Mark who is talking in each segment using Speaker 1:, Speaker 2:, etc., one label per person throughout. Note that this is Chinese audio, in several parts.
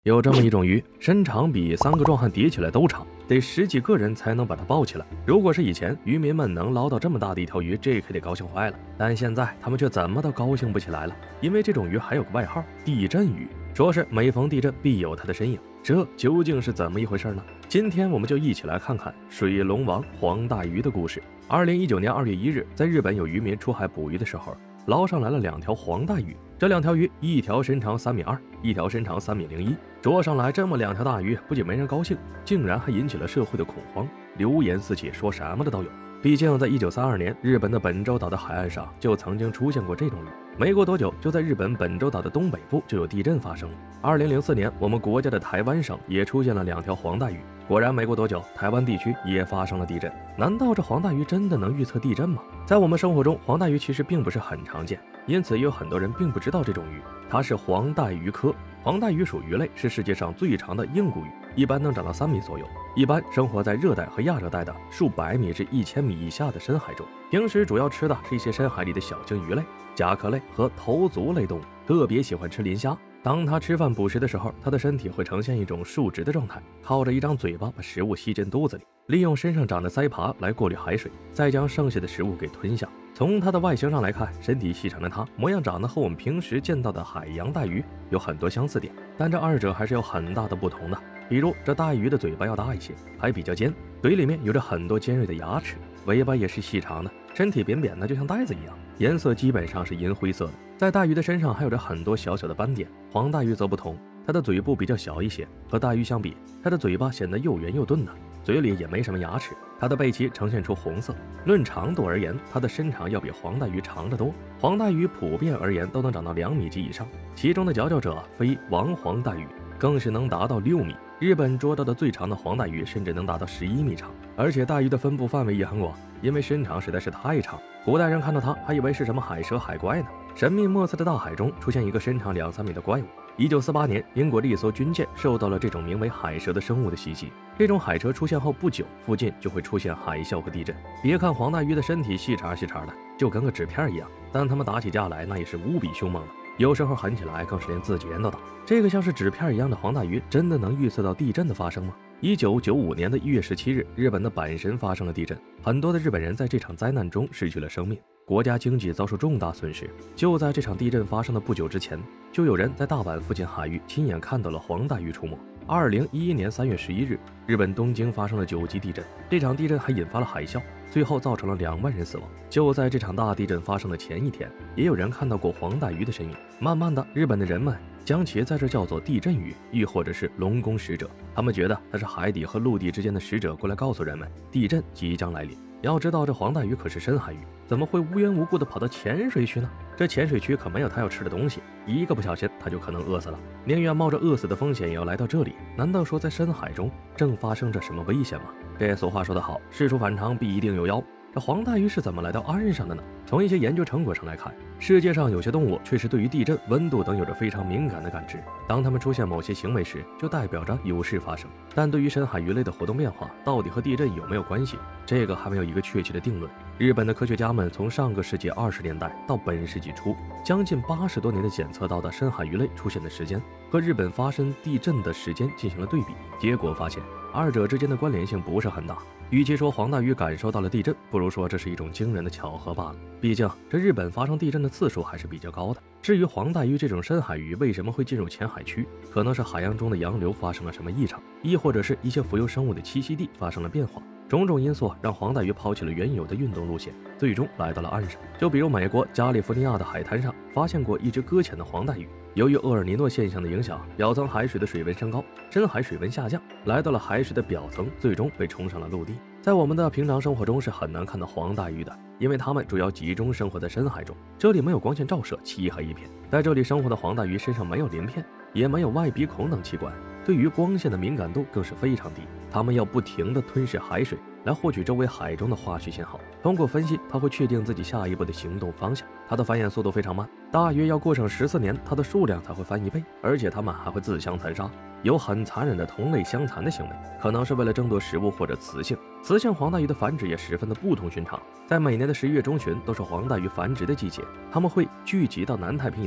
Speaker 1: 有这么一种鱼，身长比3个壮汉叠起来都长，得10几个人才能把它抱起来。如果是以前，渔民们能捞到这么大的一条鱼，这可得高兴坏了。但现在他们却怎么都高兴不起来了，因为这种鱼还有个外号——地震鱼，说是每逢地震必有它的身影。这究竟是怎么一回事呢？今天我们就一起来看看水龙王黄带鱼的故事。2019年2月1日，在日本有渔民出海捕鱼的时候，捞上来了2条黄带鱼。这2条鱼，一条身长3.2米，一条身长3.01米。捉上来这么2条大鱼，不仅没人高兴，竟然还引起了社会的恐慌，流言四起，说什么的都有。毕竟在1932年，日本的本州岛的海岸上就曾经出现过这种鱼。没过多久，就在日本本州岛的东北部就有地震发生了。2004年，我们国家的台湾省也出现了2条黄带鱼。果然没过多久，台湾地区也发生了地震。难道这黄带鱼真的能预测地震吗？在我们生活中，黄带鱼其实并不是很常见，因此也有很多人并不知道这种鱼。它是黄带鱼科。黄带鱼属鱼类，是世界上最长的硬骨鱼，一般能长到3米左右。一般生活在热带和亚热带的数百米至1000米以下的深海中。平时主要吃的是一些深海里的小型鱼类、甲壳类和头足类动物，特别喜欢吃磷虾。当它吃饭捕食的时候，它的身体会呈现一种竖直的状态，靠着一张嘴巴把食物吸进肚子里，利用身上长的鳃耙来过滤海水，再将剩下的食物给吞下。从它的外形上来看，身体细长的它模样长得和我们平时见到的海洋带鱼有很多相似点，但这二者还是有很大的不同的。比如这带鱼的嘴巴要大一些，还比较尖，嘴里面有着很多尖锐的牙齿，尾巴也是细长的，身体扁扁的，就像带子一样，颜色基本上是银灰色的。在带鱼的身上还有着很多小小的斑点。黄带鱼则不同，它的嘴部比较小一些，和带鱼相比，它的嘴巴显得又圆又钝的，嘴里也没什么牙齿。它的背鳍呈现出红色。论长度而言，它的身长要比黄带鱼长得多。黄带鱼普遍而言都能长到2米及以上，其中的佼佼者非王黄带鱼更是能达到6米。日本捉到的最长的黄带鱼甚至能达到11米长，而且带鱼的分布范围也很广，因为身长实在是太长，古代人看到它还以为是什么海蛇海怪呢。神秘莫测的大海中出现一个身长2-3米的怪物。1948年，英国的一艘军舰受到了这种名为海蛇的生物的袭击。这种海蛇出现后不久，附近就会出现海啸和地震。别看黄带鱼的身体细长细长的，就跟个纸片一样，但它们打起架来那也是无比凶猛的，有时候狠起来更是连自己人都打。这个像是纸片一样的黄带鱼真的能预测到地震的发生吗？1995年的1月17日，日本的阪神发生了地震，很多的日本人在这场灾难中失去了生命，国家经济遭受重大损失。就在这场地震发生的不久之前，就有人在大阪附近海域亲眼看到了黄带鱼出没。2011年3月11日，日本东京发生了9级地震，这场地震还引发了海啸，最后造成了2万人死亡。就在这场大地震发生的前一天，也有人看到过黄带鱼的身影。慢慢的，日本的人们将其在这叫做地震鱼，亦或者是龙宫使者。他们觉得它是海底和陆地之间的使者，过来告诉人们地震即将来临。要知道这黄带鱼可是深海鱼，怎么会无缘无故的跑到浅水区呢？这浅水区可没有它要吃的东西，一个不小心它就可能饿死了，宁愿冒着饿死的风险也要来到这里。难道说在深海中正发生着什么危险吗？这俗话说得好，事出反常必定有妖。这黄带鱼是怎么来到岸上的呢？从一些研究成果上来看，世界上有些动物确实对于地震、温度等有着非常敏感的感知，当它们出现某些行为时，就代表着有事发生。但对于深海鱼类的活动变化到底和地震有没有关系，这个还没有一个确切的定论。日本的科学家们从上个世纪20年代到本世纪初，将近80多年的检测到的深海鱼类出现的时间和日本发生地震的时间进行了对比，结果发现二者之间的关联性不是很大。与其说黄带鱼感受到了地震，不如说这是一种惊人的巧合罢了。毕竟这日本发生地震的次数还是比较高的。至于黄带鱼这种深海鱼为什么会进入浅海区，可能是海洋中的洋流发生了什么异常，亦或者是一些浮游生物的栖息地发生了变化。种种因素让黄带鱼抛弃了原有的运动路线，最终来到了岸上。就比如美国加利福尼亚的海滩上发现过一只搁浅的黄带鱼，由于厄尔尼诺现象的影响，表层海水的水温升高，深海水温下降，来到了海水的表层，最终被冲上了陆地。在我们的平常生活中是很难看到黄带鱼的，因为它们主要集中生活在深海中，这里没有光线照射，漆黑一片。在这里生活的黄带鱼身上没有鳞片，也没有外鼻孔等器官，对于光线的敏感度更是非常低。它们要不停地吞噬海水来获取周围海中的化学信号，通过分析，它会确定自己下一步的行动方向。它的繁衍速度非常慢，大约要过上14年，它的数量才会翻1倍，而且它们还会自相残杀，有很残忍的同类相残的行为，可能是为了争夺食物或者雌性。雌性黄带鱼的繁殖也十分的不同寻常，在每年的11月中旬都是黄带鱼繁殖的季节，它们会聚集到南太平洋，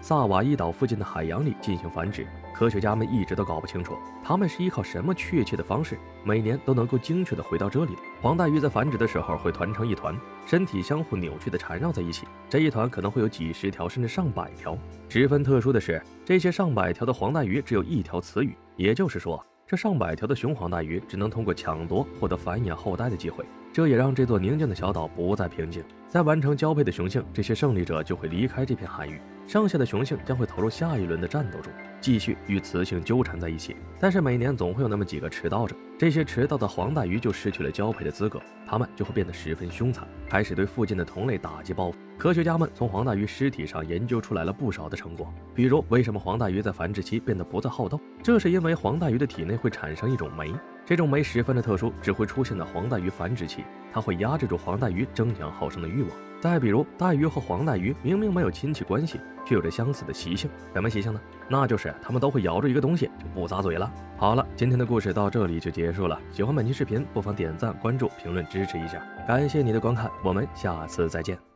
Speaker 1: 萨瓦伊岛附近的海洋里进行繁殖。科学家们一直都搞不清楚，它们是依靠什么确切的方式，每年都能够精确的回到这里的。黄带鱼在繁殖的时候会团成一团，身体相互扭曲的缠绕在一起，这一团可能会有几十条甚至上百条。十分特殊的是，这些上百条的黄带鱼只有一条雌羽，也就是说，这上百条的雄黄带鱼只能通过抢夺获得繁衍后代的机会。这也让这座宁静的小岛不再平静。在完成交配的雄性，这些胜利者就会离开这片海域，剩下的雄性将会投入下一轮的战斗中，继续与雌性纠缠在一起。但是每年总会有那么几个迟到者，这些迟到的黄带鱼就失去了交配的资格，它们就会变得十分凶残，开始对附近的同类打击报复。科学家们从黄带鱼尸体上研究出来了不少的成果，比如为什么黄带鱼在繁殖期变得不再好斗，这是因为黄带鱼的体内会产生一种酶，这种酶十分的特殊，只会出现在黄带鱼繁殖期，它会压制住黄带鱼争养好生的欲望。再比如，带鱼和黄带鱼明明没有亲戚关系，却有着相似的习性。什么习性呢？那就是它们都会咬住一个东西就不咂嘴了。好了，今天的故事到这里就结束了。喜欢本期视频，不妨点赞、关注、评论支持一下。感谢你的观看，我们下次再见。